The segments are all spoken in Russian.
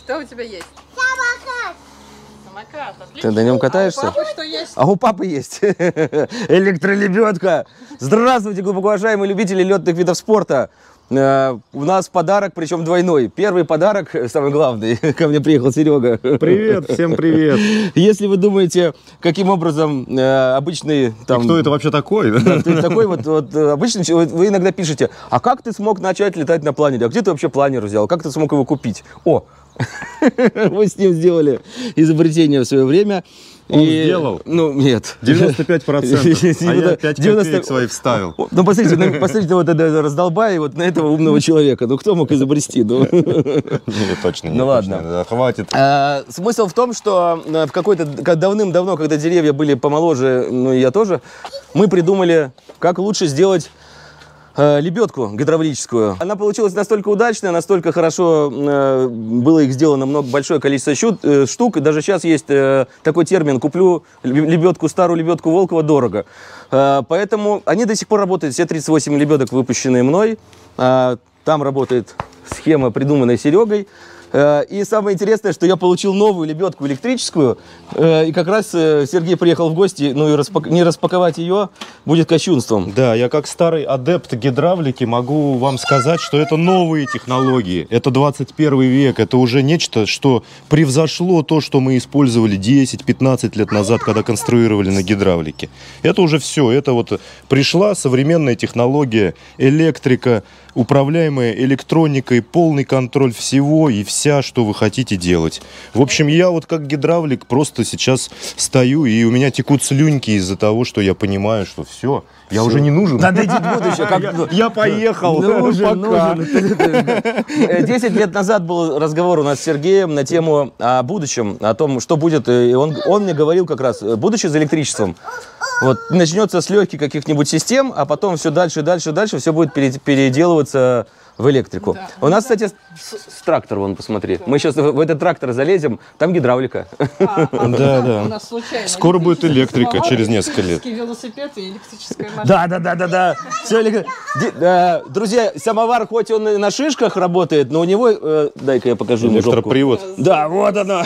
Что у тебя есть? Самокат. Самокат, отлично. Ты на нем катаешься? А у папы что есть? А у папы есть электролебедка. Здравствуйте, глубоко уважаемые любители летных видов спорта. У нас подарок, причем двойной. Первый подарок, самый главный, ко мне приехал Серега. Привет, всем привет. Если вы думаете, каким образом обычный... Там, кто это вообще такой? Такой вот обычный человек, вы иногда пишете, а как ты смог начать летать на планере? А где ты вообще планер взял? Как ты смог его купить? О, мы с ним сделали изобретение в свое время. Он сделал? Ну, нет. 95%. А я 5 копеек свои вставил. Ну, посмотрите, вот это раздолбай, вот на этого умного человека. Ну, кто мог изобрести? Ну, точно не. Ну, ладно. Хватит. Смысл в том, что в какой-то давным-давно, когда деревья были помоложе, ну, и я тоже, мы придумали, как лучше сделать лебедку гидравлическую. Она получилась настолько удачная, настолько хорошо было их сделано большое количество штук. И даже сейчас есть такой термин: куплю лебедку, старую лебедку Волкова дорого. Поэтому они до сих пор работают. Все 38 лебедок, выпущенные мной. Там работает схема, придуманная Серегой. И самое интересное, что я получил новую лебедку электрическую, и как раз Сергей приехал в гости, ну и не распаковать ее будет кощунством. Да, я как старый адепт гидравлики могу вам сказать, что это новые технологии, это 21 век, это уже нечто, что превзошло то, что мы использовали 10-15 лет назад, когда конструировали на гидравлике. Это уже все, это вот пришла современная технология, электрика, управляемая электроникой, полный контроль всего и вся, что вы хотите делать. В общем, я вот как гидравлик просто сейчас стою, и у меня текут слюньки из-за того, что я понимаю, что все, я уже не нужен. Надо идти в будущее. Я поехал. Нужен. 10 лет назад был разговор у нас с Сергеем на тему о будущем, о том, что будет. И он мне говорил как раз, будущее за электричеством. Вот начнется с легких каких-нибудь систем, а потом все дальше, все будет переделываться в электрику. Да. У нас, кстати, с трактор, вон, посмотри. Да. Мы сейчас в этот трактор залезем, там гидравлика. Да. Скоро будет электрика через несколько лет. Велосипед и электрическая машина. Да. Все друзья, самовар, хоть он и на шишках работает, но у него, дай-ка я покажу ему жопку. Электропривод. Да, вот оно.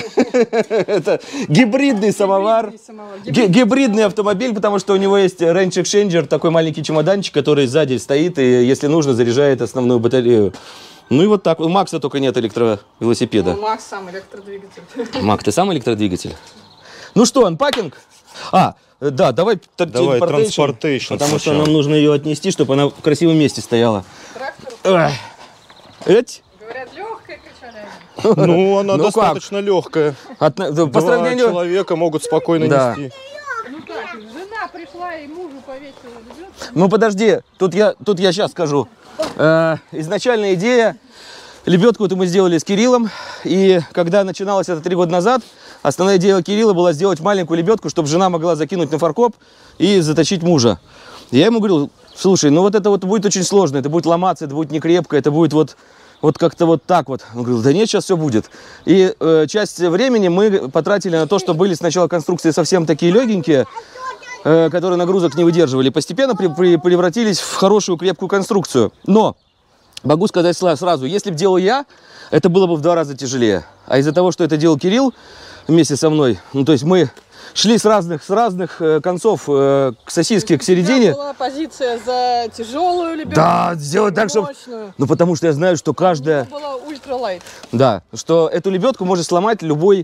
Это гибридный самовар. Гибридный автомобиль, потому что у него есть range exchanger, такой маленький чемоданчик, который сзади стоит и, если нужно, заряжает основную батарею. Ну и вот так. У Макса только нет электровелосипеда. Ну, Макс сам электродвигатель. Мак, ты сам электродвигатель? Ну что, анпакинг? Да, давай транспортейшн. Потому что нам нужно ее отнести, чтобы она в красивом месте стояла. Трактор? Эть? Говорят, легкая качаля. Ну, она достаточно легкая. По сравнению... Два человека могут спокойно нести. Ну как, жена пришла и мужу повесила лебедку. Ну подожди, тут я сейчас скажу. Изначальная идея, лебедку мы сделали с Кириллом, и когда начиналось это 3 года назад, основная идея Кирилла была сделать маленькую лебедку, чтобы жена могла закинуть на фаркоп и затащить мужа. Я ему говорил: слушай, ну вот это вот будет очень сложно, это будет ломаться, это будет не крепко, это будет вот как-то вот так вот. Он говорил: да нет, сейчас все будет. И часть времени мы потратили на то, что были сначала конструкции совсем такие легенькие, которые нагрузок не выдерживали, постепенно превратились в хорошую крепкую конструкцию. Но могу сказать сразу, если бы делал я, это было бы в 2 раза тяжелее. А из-за того, что это делал Кирилл вместе со мной, ну то есть мы шли с разных концов к сосиске, к середине. Была позиция за тяжелую лебедку. Да, сделать так, чтобы... Ну потому что я знаю, что каждая... Это была ультралайт. Да, что эту лебедку может сломать любой...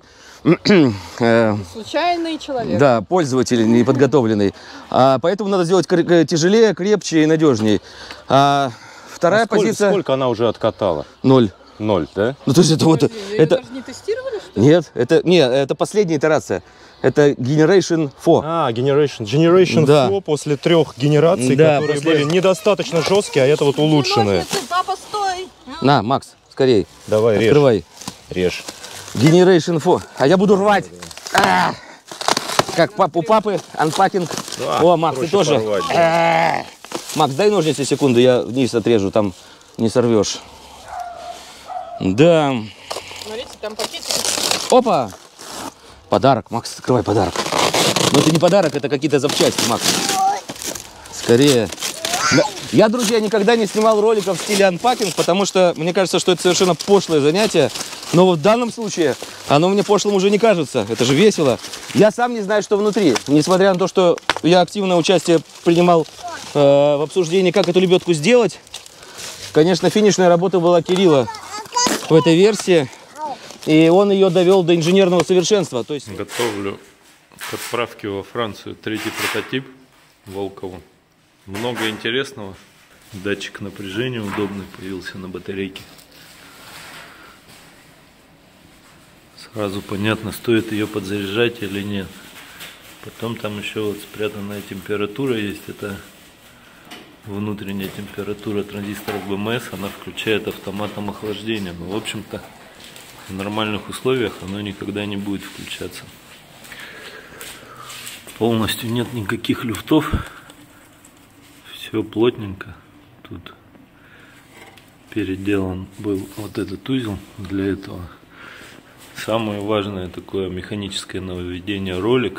Случайный человек. Да, пользователь неподготовленный. Поэтому надо сделать тяжелее, крепче и надежнее. Вторая позиция... Сколько она уже откатала? 0. 0, да? Ну то есть это вот... Это даже не тестировали, что ли? Нет, это последняя итерация. Это Generation 4. Generation 4 после 3 генераций, которые были недостаточно жесткие, а это вот улучшенные. Папа, стой! На, Макс, скорей. Давай, режь. Открывай. Режь. Generation 4. А я буду рвать. Как у папы анпакинг. О, Макс, ты тоже. Порвать, Макс, дай ножницы секунду, я вниз отрежу, там не сорвешь. Да. Смотрите, там пакетики. Опа! Подарок, Макс, открывай подарок. Но это не подарок, это какие-то запчасти, Макс. Скорее. Я, друзья, никогда не снимал роликов в стиле анпакинг, потому что мне кажется, что это совершенно пошлое занятие. Но вот в данном случае оно мне пошлым уже не кажется. Это же весело. Я сам не знаю, что внутри. Несмотря на то, что я активное участие принимал в обсуждении, как эту лебедку сделать. Конечно, финишная работа была Кирилла в этой версии. И он ее довел до инженерного совершенства. То есть... Готовлю к отправке во Францию третий прототип Волкову. Много интересного. Датчик напряжения удобный появился на батарейке. Сразу понятно, стоит ее подзаряжать или нет. Потом там еще вот спрятанная температура есть. Это внутренняя температура транзисторов БМС. Она включает автоматом охлаждения. Но в общем-то в нормальных условиях оно никогда не будет включаться. Полностью нет никаких люфтов. Все плотненько. Тут переделан был вот этот узел для этого. Самое важное такое механическое нововведение — ролик.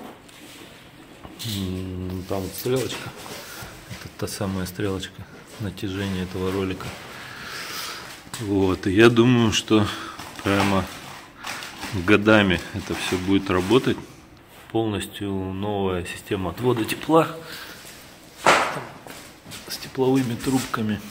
Там вот стрелочка. Это та самая стрелочка натяжения этого ролика. Вот. И я думаю, что прямо годами это все будет работать. Полностью новая система отвода тепла с тепловыми трубками.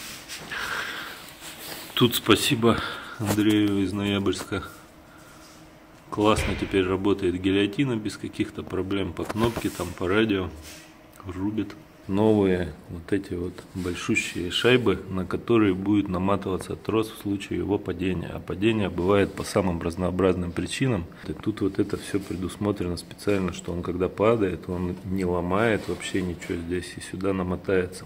Тут спасибо Андрею из Ноябрьска. Классно теперь работает гильотина без каких-то проблем. По кнопке, там по радио рубит. Новые вот эти вот большущие шайбы, на которые будет наматываться трос в случае его падения. А падение бывает по самым разнообразным причинам. И тут вот это все предусмотрено специально, что он когда падает, он не ломает вообще ничего здесь и сюда намотается.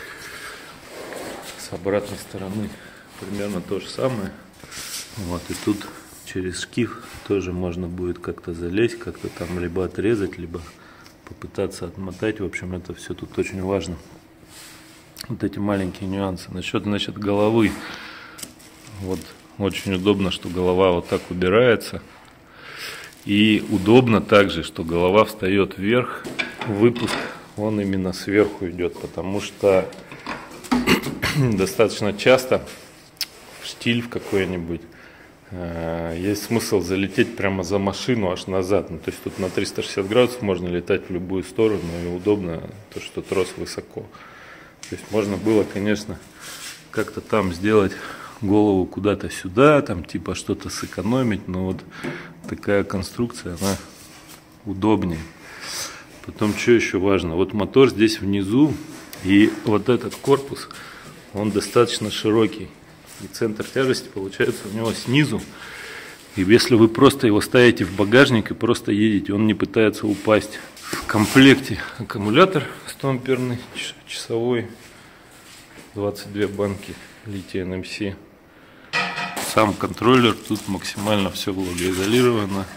С обратной стороны примерно то же самое. Вот, и тут через шкив тоже можно будет как-то залезть, как-то там либо отрезать, либо попытаться отмотать. В общем, это все тут очень важно. Вот эти маленькие нюансы. Насчет, значит, головы. Вот очень удобно, что голова вот так убирается. И удобно также, что голова встает вверх. Выпуск, он именно сверху идет, потому что достаточно часто в штиль в какой-нибудь есть смысл залететь прямо за машину аж назад. Ну, то есть тут на 360 градусов можно летать в любую сторону, и удобно то, что трос высоко. То есть можно было, конечно, как-то там сделать голову куда-то сюда, там типа что-то сэкономить, но вот такая конструкция, она удобнее. Потом, что еще важно, вот мотор здесь внизу, и вот этот корпус, он достаточно широкий. И центр тяжести получается у него снизу. И если вы просто его ставите в багажник и просто едете, он не пытается упасть. В комплекте аккумулятор 100 амперный, часовой, 22 банки лития NMC. Сам контроллер, тут максимально все влагоизолировано.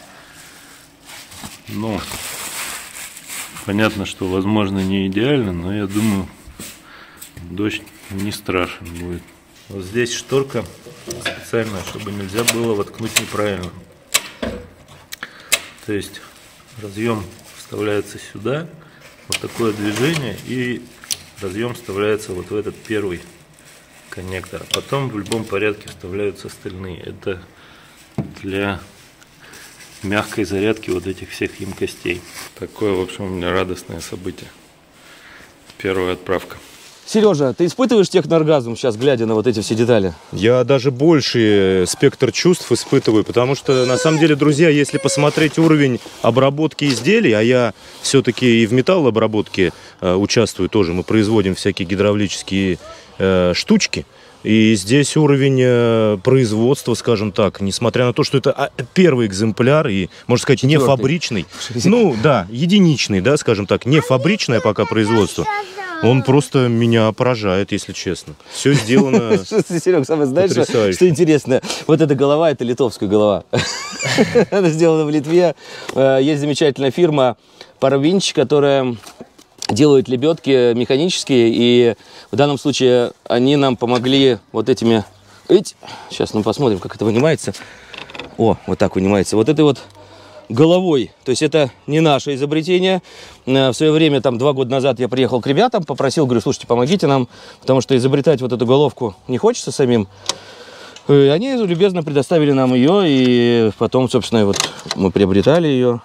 Ну, понятно, что возможно не идеально, но я думаю, дождь не страшен будет. Вот здесь шторка специальная, чтобы нельзя было воткнуть неправильно. То есть разъем вставляется сюда, вот такое движение, и разъем вставляется вот в этот первый коннектор. А потом в любом порядке вставляются остальные. Это для мягкой зарядки вот этих всех емкостей. Такое, в общем, у меня радостное событие. Первая отправка. Сережа, ты испытываешь технооргазм сейчас, глядя на вот эти все детали? Я даже больший спектр чувств испытываю, потому что, на самом деле, друзья, если посмотреть уровень обработки изделий, а я все-таки и в металлообработке участвую тоже, мы производим всякие гидравлические штучки, и здесь уровень производства, скажем так, несмотря на то, что это первый экземпляр и, можно сказать, не фабричный, ну да, единичный, да, скажем так, не фабричное пока производство, он просто меня поражает, если честно. Все сделано. Серег, самое знаешь, что интересно? Вот эта голова, это литовская голова. Она сделана в Литве. Есть замечательная фирма Парвинч, которая делает лебедки механические, и в данном случае они нам помогли вот этими... Сейчас мы посмотрим, как это вынимается. О, вот так вынимается. Вот этой вот головой. То есть это не наше изобретение. В свое время, там 2 года назад, я приехал к ребятам, попросил, говорю, слушайте, помогите нам, потому что изобретать вот эту головку не хочется самим. Они любезно предоставили нам ее, и потом, собственно, вот мы приобретали ее.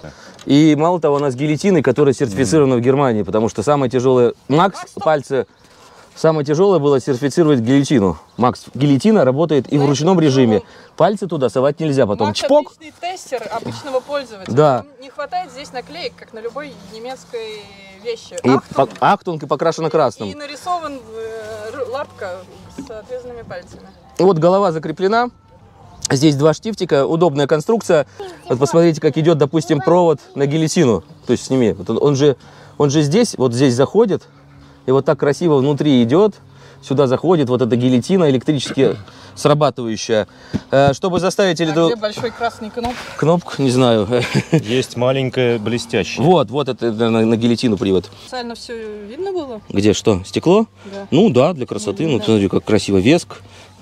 И мало того, она с гильотиной, которая сертифицирована в Германии, потому что самое тяжелое... Макс, пальцы... Самое тяжелое было сертифицировать гильотину. Макс, гильотина работает и в ручном режиме. Пальцы туда совать нельзя, потом Макс чпок. отличный тестер обычного пользователя. Да. Не хватает здесь наклеек, как на любой немецкой вещи. И Ахтунг. Ахтунг и покрашена красным. И нарисован лапка с отвязанными пальцами. Вот голова закреплена. Здесь два штифтика, удобная конструкция. Вот посмотрите, как идет, допустим, провод на гильотину. То есть сними. Вот он же здесь, вот здесь заходит. И вот так красиво внутри идет. Сюда заходит вот эта гильотина электрически срабатывающая. Чтобы заставить Где большой красный кнопка? кнопку, не знаю. Есть маленькая блестящая. Вот это на гильотину привод. Специально все видно было? Где что? Стекло? Да. Ну да, для красоты. Ну, смотри, как красиво. Веск.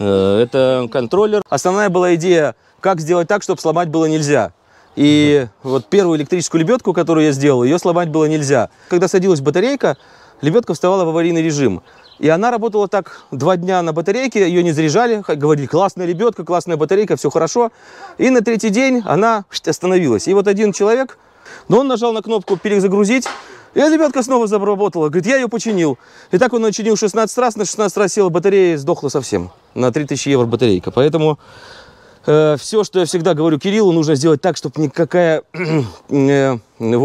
Это контроллер. Основная была идея, как сделать так, чтобы сломать было нельзя. И вот первую электрическую лебедку, которую я сделал, ее сломать было нельзя. Когда садилась батарейка, лебедка вставала в аварийный режим. И она работала так 2 дня на батарейке, ее не заряжали, говорили, классная лебедка, классная батарейка, все хорошо. И на 3-й день она остановилась. И вот один человек, но он нажал на кнопку перезагрузить, и лебедка снова заработала. Говорит, я ее починил. И так он ее чинил 16 раз, на 16 раз села батарея и сдохла совсем. На 3000 евро батарейка. Поэтому все, что я всегда говорю Кириллу, нужно сделать так, чтобы никакая не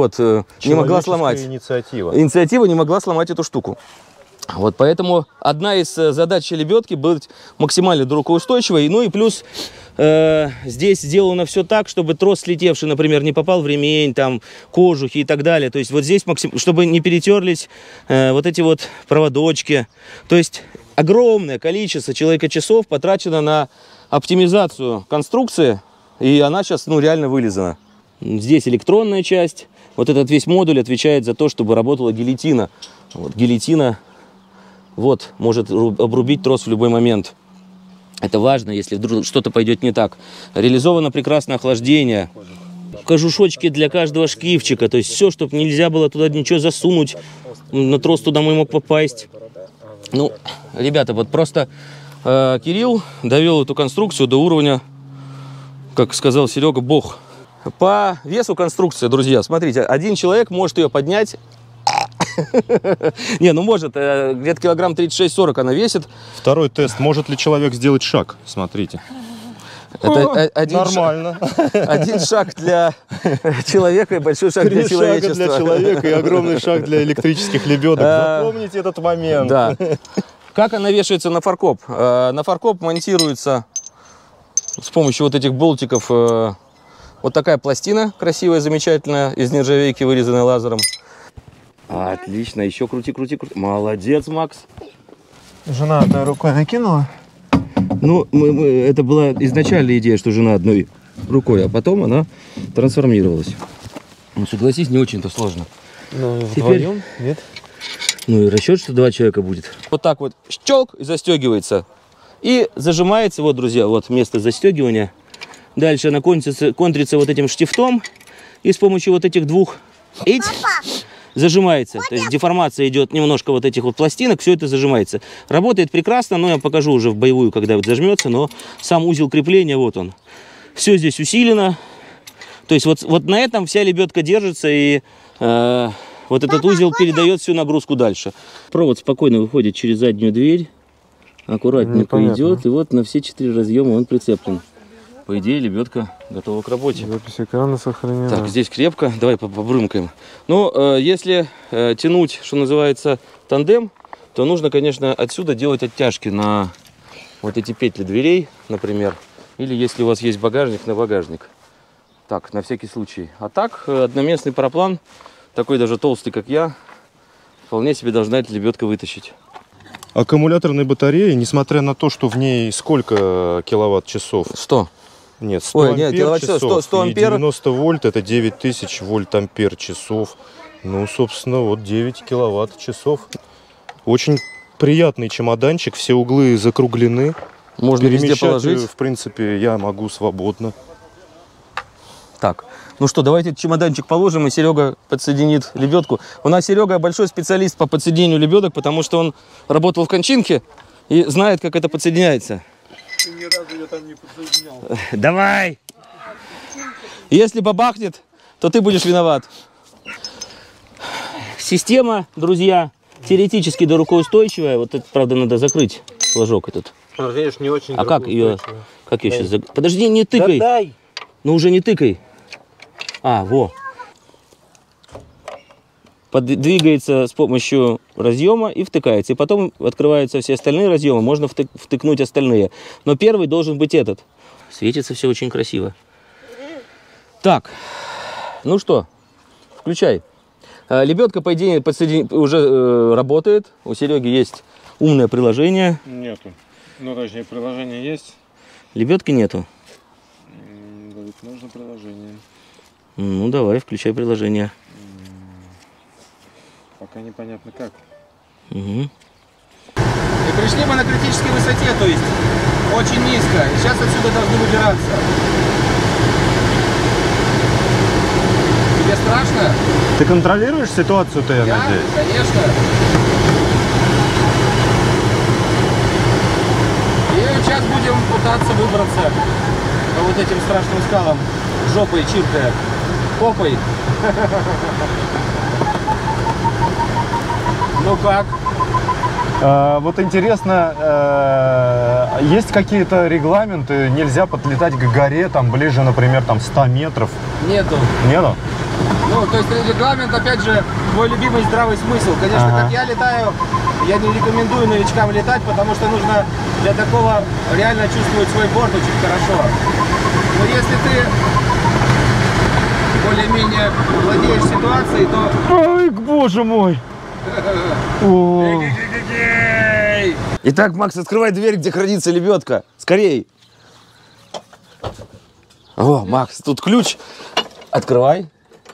могла сломать. Инициатива не могла сломать эту штуку. Вот поэтому одна из задач лебедки быть максимально дракоустойчивой. Ну и плюс здесь сделано все так, чтобы трос слетевший, например, не попал в ремень, там, кожухи и так далее. То есть вот здесь, чтобы не перетерлись вот эти вот проводочки. То есть огромное количество человека-часов потрачено на оптимизацию конструкции, и она сейчас реально вылизана. Здесь электронная часть. Вот этот весь модуль отвечает за то, чтобы работала гильотина. Вот, гильотина может обрубить трос в любой момент. Это важно, если вдруг что-то пойдет не так. Реализовано прекрасное охлаждение. Кожушочки для каждого шкивчика. То есть все, чтобы нельзя было туда ничего засунуть. На трос туда мог попасть. Ну, ребята, вот просто Кирилл довел эту конструкцию до уровня, как сказал Серега, бог. По весу конструкции, друзья, смотрите, один человек может ее поднять. Не, ну может, где-то килограмм 36-40 она весит. Второй тест. Может ли человек сделать шаг? Смотрите. Это Нормально. один шаг для человека и большой шаг для 3 человечества. шага для человека и огромный шаг для электрических лебедок. Запомните этот момент. Да. Как она вешается на фаркоп? На фаркоп монтируется с помощью вот этих болтиков вот такая пластина красивая, замечательная, из нержавейки, вырезанная лазером. Отлично, еще крути. Молодец, Макс. Жена одной рукой накинула? Ну, это была изначальная идея, что жена одной рукой, а потом она трансформировалась. Ну, согласись, не очень-то сложно. Ну, вдвоем? Нет? Ну, и расчет, что 2 человека будет. Вот так вот щелк и застегивается. И зажимается, вот, друзья, вот место застегивания. Дальше она контрится вот этим штифтом. И с помощью вот этих 2 зажимается. То есть деформация идет немножко вот этих вот пластинок, все это зажимается. Работает прекрасно, но я покажу уже в боевую, когда вот зажмется, но сам узел крепления, вот он. Все здесь усилено. То есть вот на этом вся лебедка держится, и вот этот узел передает всю нагрузку дальше. Провод спокойно выходит через заднюю дверь, аккуратненько идет, и вот на все 4 разъема он прицеплен. По идее, лебедка готова к работе. Запись экрана сохранена. Так, здесь крепко. Давай побрымкаем. Но если тянуть, что называется, тандем, то нужно, конечно, отсюда делать оттяжки на вот эти петли дверей, например. Или если у вас есть багажник, на багажник. Так, на всякий случай. А так, одноместный параплан, такой даже толстый, как я, вполне себе должна эта лебедка вытащить. Аккумуляторной батареи, несмотря на то, что в ней сколько киловатт-часов? 100. Нет, 100 Ой, ампер нет, киловатт-часов, 100 и ампер. 90 вольт, это 9000 вольт-ампер-часов. Ну, собственно, вот 9 киловатт-часов. Очень приятный чемоданчик, все углы закруглены. Можно везде Перемещать положить. ее, в принципе, я могу свободно. Так, ну что, давайте этот чемоданчик положим, и Серега подсоединит лебедку. У нас Серега большой специалист по подсоединению лебедок, потому что он работал в кончинке и знает, как это подсоединяется. Давай! Если бабахнет, то ты будешь виноват. Система, друзья, теоретически дорукоустойчивая. Вот это, правда, надо закрыть флажок этот. Видишь, не очень. А как ее сейчас? Подожди, не тыкай. Да дай. Ну уже не тыкай. А, во. Двигается с помощью разъема и втыкается. И потом открываются все остальные разъемы. Можно втыкнуть остальные. Но первый должен быть этот. Светится все очень красиво. Так, ну что, включай. Лебедка, по идее, уже работает. У Сереги есть умное приложение. Нету. Ну, точнее, приложение есть. Лебедки нету. Говорит, нужно приложение. Ну, давай, включай приложение. Пока непонятно как. Угу. И пришли мы на критической высоте, то есть очень низко. И сейчас отсюда должны выбираться. Тебе страшно? Ты контролируешь ситуацию-то, я надеюсь? Конечно. И сейчас будем пытаться выбраться по вот этим страшным скалам, жопой чиркая, попой. Ну как? Вот интересно, есть какие-то регламенты? Нельзя подлетать к горе, там ближе, например, там 100 метров? Нету. Нету? Ну, то есть регламент, опять же, твой любимый здравый смысл. Конечно, Ага. как я летаю, я не рекомендую новичкам летать, потому что нужно для такого реально чувствовать свой борт очень хорошо. Но если ты более-менее владеешь ситуацией, то... Ой, боже мой! О. Итак, Макс, открывай дверь, где хранится лебедка. Скорей. О, Макс, тут ключ. Открывай.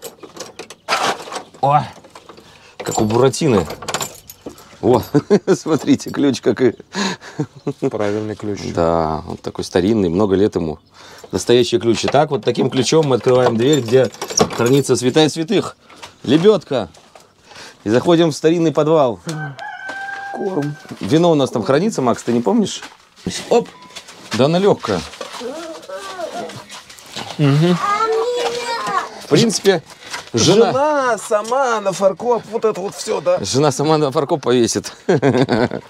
О, как у Буратино. Вот, смотрите, ключ как и... Правильный ключ. Да, он такой старинный, много лет ему. Настоящий ключ. Итак, вот таким ключом мы открываем дверь, где хранится святая святых. Лебедка. И заходим в старинный подвал. Корм. Вино у нас там хранится, Макс, ты не помнишь? Оп! Да она легкая. В принципе, жена сама на фаркоп, вот это вот все, да? Жена сама на фаркоп повесит. Надо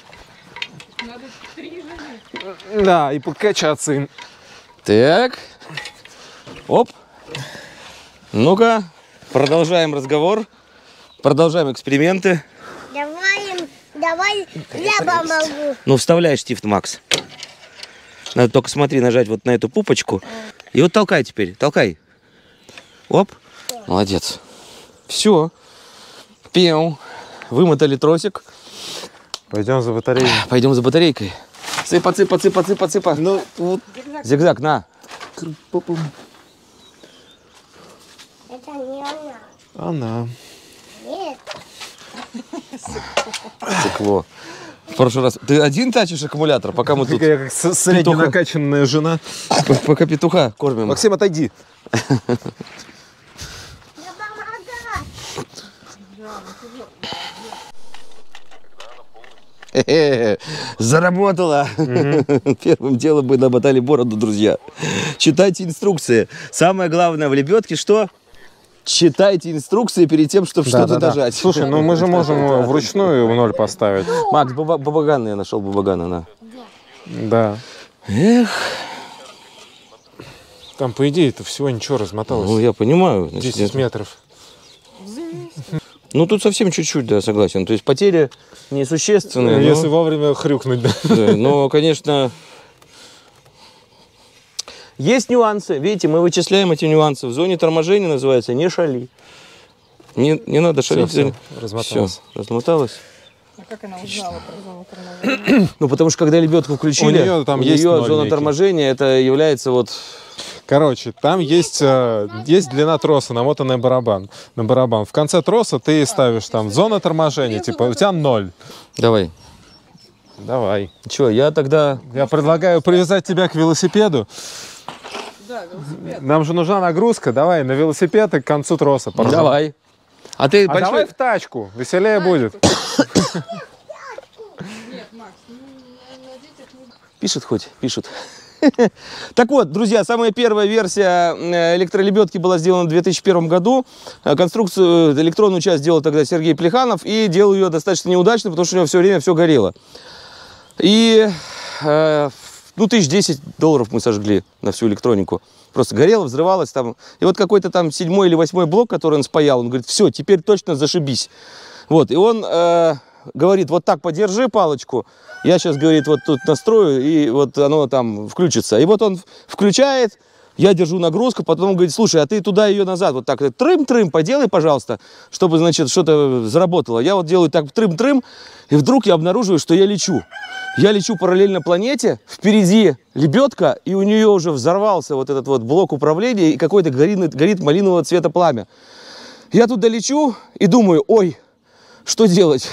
3 жены. Да, и покачаться им. Так. Оп. Ну-ка, продолжаем разговор. Продолжаем эксперименты. Давай, я помогу. Ну, вставляешь штифт, Макс. Надо только, смотри, нажать вот на эту пупочку. И вот толкай теперь, толкай. Оп. Молодец. Все. Пел. Вымотали тросик. Пойдем за батареей. Пойдем за батарейкой. Цыпа, цыпа, цыпа, цыпа, цыпа. Ну, вот. Зигзаг, на. Это не она. Она. Нет. Стекло. В прошлый раз. Ты один тачишь аккумулятор, пока мы тут... Я как средненакачанная жена. Пока петуха кормим. Максим, отойди. Я помогаю. Заработала. Первым делом мы намотали бороду, друзья. Читайте инструкции. Самое главное в лебедке, что? Читайте инструкции перед тем, чтобы что-то дожать. Слушай, ну мы же можем вручную в 0 поставить. Макс, бабаган, я нашел бабагана, на. Да. Эх, Там, по идее, это всего ничего размоталось. ну я понимаю. 10 метров. Ну тут совсем чуть-чуть, да, согласен. То есть потери несущественные. Если вовремя хрюкнуть, да. Да, но, конечно, есть нюансы. Видите, мы вычисляем эти нюансы. В зоне торможения называется «не шали». Не надо шалить. Всё, размоталось. Всё, размоталось. А как она узнала про зону торможения? Ну, потому что когда лебедку включили, У неё там есть неё ноль зона некий. торможения, это является вот... Короче, там есть длина троса, намотанная на барабан. В конце троса ты ставишь там зона торможения, типа у тебя 0. Давай. Давай. Че, я тогда... Я предлагаю привязать тебя к велосипеду. Да, велосипед. Нам же нужна нагрузка. Давай на велосипед и к концу троса. поржем. Давай. А ты А большой... давай в тачку, веселее будет. Нет, Макс, ну на детях не... Пишет хоть? Пишут. Так вот, друзья, самая первая версия электролебедки была сделана в 2001 году. Конструкцию, электронную часть делал тогда Сергей Плеханов. И делал ее достаточно неудачно, потому что у него все время все горело. И, ну, $10 мы сожгли на всю электронику. Просто горело, взрывалось там. И вот какой-то там 7-й или 8-й блок, который он спаял, он говорит, все, теперь точно зашибись. Вот, и он говорит, вот так подержи палочку. Я сейчас, говорит, вот тут настрою, и вот оно там включится. И вот он включает, я держу нагрузку, потом он говорит, слушай, а ты туда ее назад, вот так, трым-трым, поделай, пожалуйста, чтобы, значит, что-то заработало. Я вот делаю так, трым-трым, и вдруг я обнаруживаю, что я лечу. Я лечу параллельно планете, впереди лебедка, и у нее уже взорвался вот этот вот блок управления, и какой-то горит малинового цвета пламя. Я туда лечу и думаю, ой, что делать?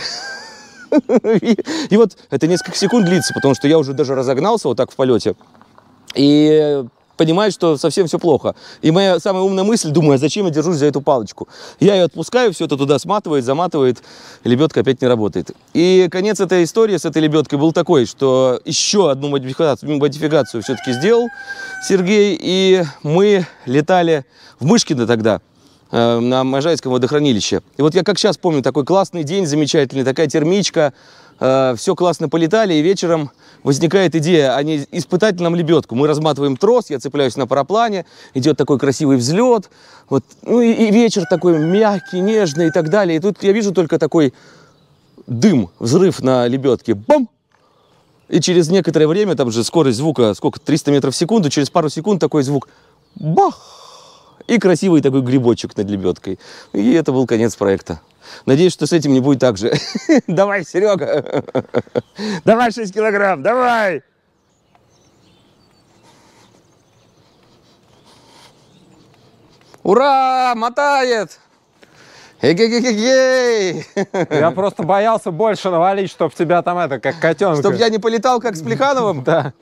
И вот это несколько секунд длится, потому что я уже даже разогнался вот так в полете. И понимаю, что совсем все плохо. И моя самая умная мысль, думаю, а зачем я держусь за эту палочку? Я ее отпускаю, все это туда сматывает, заматывает, и лебедка опять не работает. И конец этой истории с этой лебедкой был такой, что еще одну модификацию все-таки сделал Сергей, и мы летали в Мышкино тогда, на Можайском водохранилище. И вот я как сейчас помню, такой классный день, замечательный, такая термичка, все классно полетали, и вечером возникает идея, а не испытать нам лебедку. Мы разматываем трос, я цепляюсь на параплане, идет такой красивый взлет, вот, ну и вечер такой мягкий, нежный и так далее. И тут я вижу только такой дым, взрыв на лебедке, бам! И через некоторое время, там же скорость звука, сколько, 300 метров в секунду, через пару секунд такой звук, бах! И красивый такой грибочек над лебедкой. И это был конец проекта. Надеюсь, что с этим не будет так же. Давай, Серега. Давай 6 килограмм, давай. Ура, мотает. Эгегегегей. Я просто боялся больше навалить, чтоб тебя там это, как котенка. Чтоб я не полетал, как с Плехановым? Да.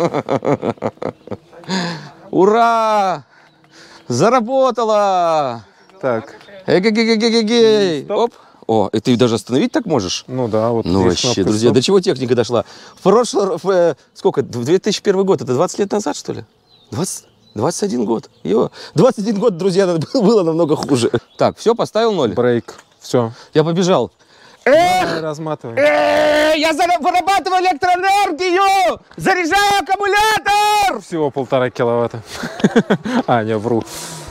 Ура! Заработала! Так. Эгегегегегей. Оп. О, и ты даже остановить так можешь? Ну да, вот. Ну здесь вообще, кнопка друзья, стоп. до чего техника дошла? Сколько? 2001 год, это 20 лет назад, что ли? 21 год. 21 год, друзья, было намного хуже. Так, все, поставил 0. Брейк. Все. Я побежал. Разматывай. Я вырабатываю электроэнергию! Заряжаю аккумулятор! Всего 1,5 киловатта. А, не, вру.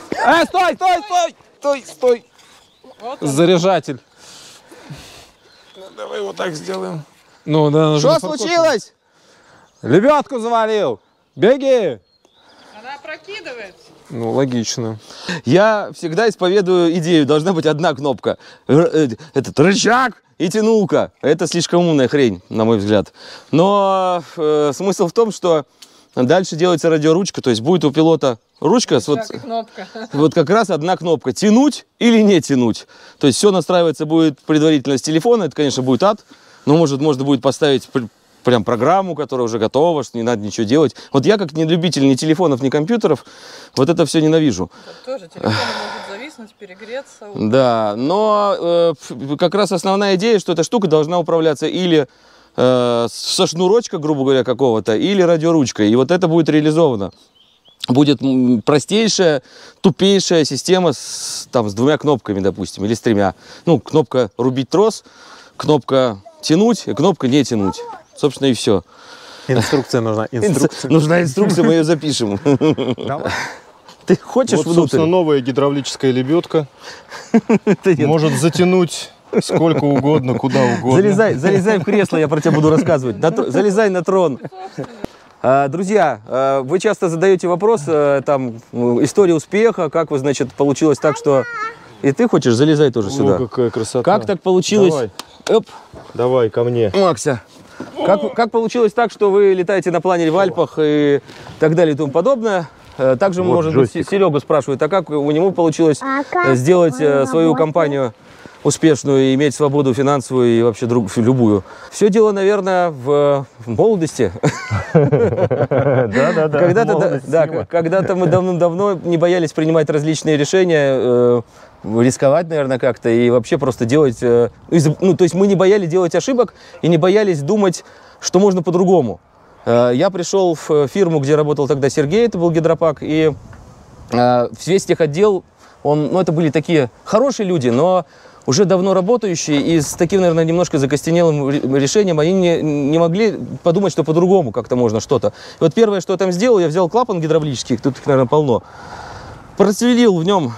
Стой! Заряжатель. Ну, давай вот так сделаем. Ну, да. Что случилось? Лебедку завалил. Беги. Она опрокидывается. Ну, логично. Я всегда исповедую идею, должна быть одна кнопка. Этот рычаг и тянулка. Это слишком умная хрень, на мой взгляд. Но смысл в том, что дальше делается радиоручка, то есть будет у пилота ручка, Кнопка. вот как раз одна кнопка. Тянуть или не тянуть. То есть все настраиваться будет предварительно с телефона, это, конечно, будет ад, но можно будет поставить прям программу, которая уже готова, что не надо ничего делать. Вот я, как не любитель ни телефонов, ни компьютеров, вот это все ненавижу. Тоже телефон может зависнуть, перегреться. Да, но как раз основная идея, что эта штука должна управляться или со шнурочка, грубо говоря, какого-то, или радиоручкой. И вот это будет реализовано. Будет простейшая, тупейшая система с 2 кнопками, допустим, или с 3. Ну, кнопка рубить трос, кнопка тянуть и кнопка не тянуть. Собственно, и все. Инструкция нужна. Нужна инструкция, мы ее запишем. Давай. Ты хочешь Вот, внутрь? собственно, новая гидравлическая лебедка. Может затянуть сколько угодно, куда угодно. Залезай в кресло, я про тебя буду рассказывать. Залезай на трон. Друзья, вы часто задаете вопрос, история успеха, как вы, значит, получилось так, что... И ты хочешь, залезай тоже сюда. О, какая красота. Как так получилось? Давай. Оп. Давай ко мне. Макся, как получилось так, что вы летаете на планере в Альпах и так далее и тому подобное? Также, Вот может быть, джойстик. Серега спрашивает, а как у него получилось А как сделать вы свою работаете? компанию успешную и иметь свободу финансовую и вообще любую? Все дело, наверное, в молодости. Да. Когда-то мы давно не боялись принимать различные решения, рисковать, наверное, как-то и вообще просто делать... то есть мы не боялись делать ошибок и не боялись думать, что можно по-другому. Я пришел в фирму, где работал тогда Сергей, это был Гидропак, и весь техотдел, это были такие хорошие люди, но уже давно работающие, и с таким, наверное, немножко закостенелым решением они не могли подумать, что по-другому как-то можно что-то. И вот первое, что я там сделал, я взял клапан гидравлический, тут их, наверное, полно, просверлил в нем,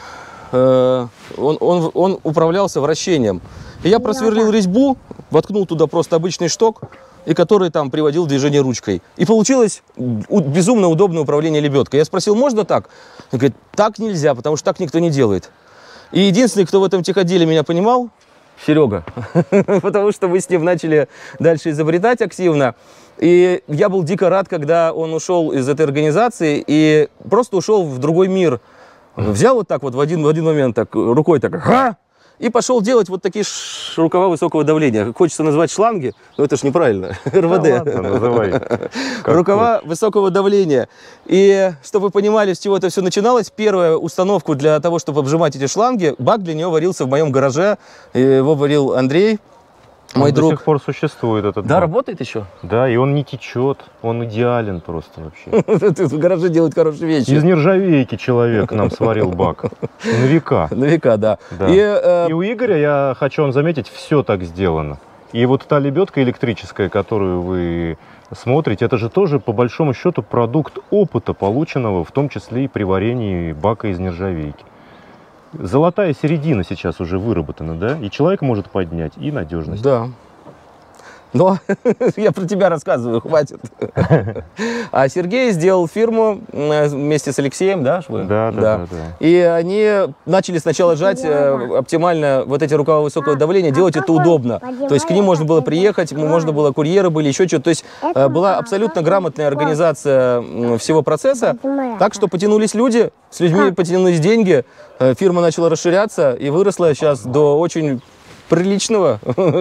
он управлялся вращением. И я просверлил резьбу, воткнул туда просто обычный шток, и который там приводил в движение ручкой. И получилось безумно удобное управление лебедкой. Я спросил, можно так? Он говорит, так нельзя, потому что так никто не делает. И единственный, кто в этом техотделе меня понимал, Серега. Потому что мы с ним начали дальше изобретать активно. И я был дико рад, когда он ушел из этой организации и просто ушел в другой мир. Взял вот так вот в один момент, так, рукой так, и пошел делать вот такие рукава высокого давления. Хочется назвать шланги, но это ж неправильно. РВД. Да ладно, называй. Рукава высокого давления. И чтобы вы понимали, с чего это все начиналось, первая установку для того, чтобы обжимать эти шланги, бак для нее варился в моем гараже. Его варил Андрей, мой Он друг. до сих пор существует этот Да, бак. работает еще? Да, и он не течет, он идеален просто вообще. В гараже делают хорошие вещи. Из нержавейки человек нам сварил бак. На века. На века, да. Да. И, И у Игоря, я хочу вам заметить, все так сделано. И вот та лебедка электрическая, которую вы смотрите, это же тоже, по большому счету, продукт опыта, полученного, в том числе и при варении бака из нержавейки. Золотая середина сейчас уже выработана, да? И человек может поднять, и надежность. Да. Но я про тебя рассказываю, хватит. А Сергей сделал фирму вместе с Алексеем, да? Да. И они начали сначала жать оптимально вот эти рукава высокого давления, делать это удобно. То есть к ним можно было приехать, можно было, курьеры были, еще что-то. То есть была абсолютно грамотная организация всего процесса. Так что потянулись люди, с людьми потянулись деньги, фирма начала расширяться и выросла сейчас до очень приличной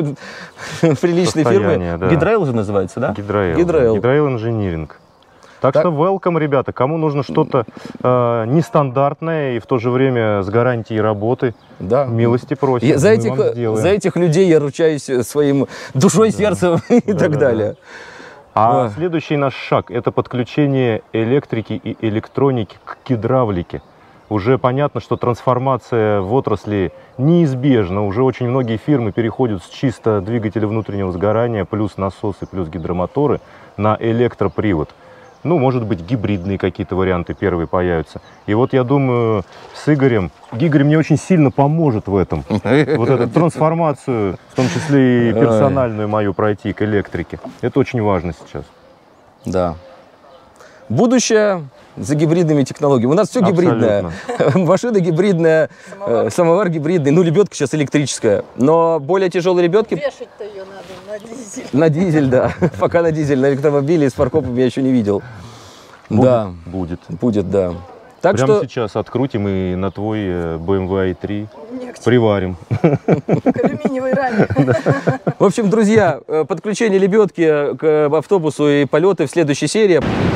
фирмы. Да. Гидраил же называется, да? Гидраил. Гидраил. Гидраил инжиниринг. Так что welcome, ребята. Кому нужно что-то нестандартное и в то же время с гарантией работы, Да. милости просим. За мы вам сделаем. этих людей я ручаюсь своим душой, сердцем и так далее. А Ой. следующий наш шаг – это подключение электрики и электроники к гидравлике. Уже понятно, что трансформация в отрасли неизбежна. Уже очень многие фирмы переходят с чисто двигателя внутреннего сгорания, плюс насосы, плюс гидромоторы, на электропривод. Ну, может быть, гибридные какие-то варианты первые появятся. И вот я думаю, с Игорем, Игорь мне очень сильно поможет в этом. Вот эту трансформацию, в том числе и персональную мою, пройти к электрике. Это очень важно сейчас. Да. Будущее за гибридными технологиями. У нас все гибридное. Машина гибридная, самовар гибридный, ну, лебедка сейчас электрическая. Но более тяжелые лебедки... Вешать-то ее надо на дизель. На дизель, да. Пока на дизель. На электромобиле с фаркопом я еще не видел. Да. Будет. Будет, да. Так Прямо что... сейчас открутим и на твой BMW i3 Нет, приварим. к алюминиевой раме. В общем, друзья, подключение лебедки к автобусу и полеты в следующей серии.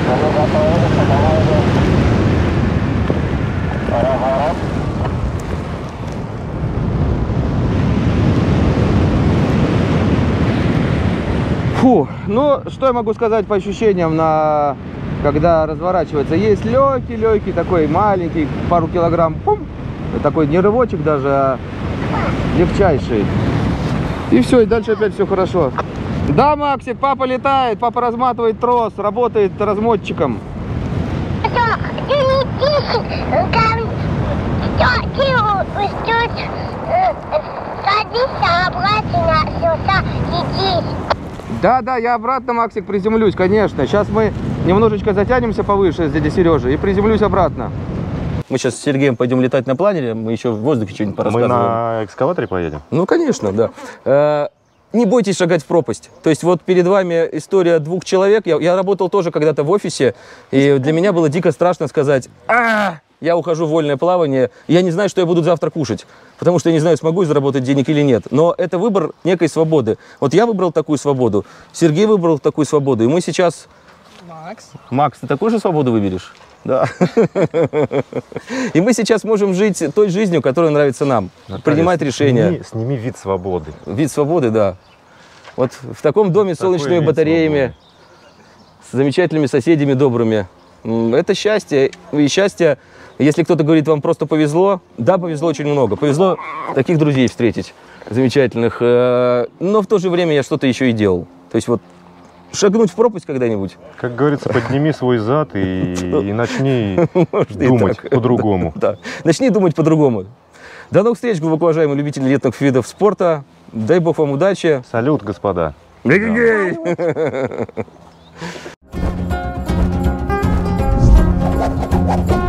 Фу, ну, что я могу сказать по ощущениям, когда разворачивается? Есть легкий такой маленький, пару килограмм, пум, такой не рывочек даже, а легчайший. И все, и дальше опять все хорошо. Да, Максик, папа летает, папа разматывает трос, работает размотчиком. Да, я обратно, Максик, приземлюсь, конечно. Сейчас мы немножечко затянемся повыше с дядей Сережей и приземлюсь обратно. Мы сейчас с Сергеем пойдем летать на планере, мы еще в воздухе что-нибудь Мы порассказываем. на экскаваторе поедем? Ну, конечно, да. Не бойтесь шагать в пропасть. То есть вот перед вами история двух человек. Я работал тоже когда-то в офисе, и для меня было дико страшно сказать: я ухожу в вольное плавание, я не знаю, что я буду завтра кушать, потому что я не знаю, смогу я заработать денег или нет. Но это выбор некой свободы. Вот я выбрал такую свободу, Сергей выбрал такую свободу, и мы сейчас... Макс, ты такую же свободу выберешь? Да. И мы сейчас можем жить той жизнью, которая нравится нам. Наталья, принимать решения. Сними вид свободы. Вид свободы, да. Вот в таком доме с солнечными вид батареями, с замечательными соседями добрыми. Это счастье. И счастье, если кто-то говорит, вам просто повезло, да, повезло очень много. Повезло таких друзей встретить, замечательных. Но в то же время я что-то еще и делал. То есть вот шагнуть в пропасть когда-нибудь. Как говорится, подними свой зад и начни думать по-другому. Да, начни думать по-другому. До новых встреч, глубоко уважаемые любители летных видов спорта. Дай бог вам удачи. Салют, господа. Гей-гей-гей!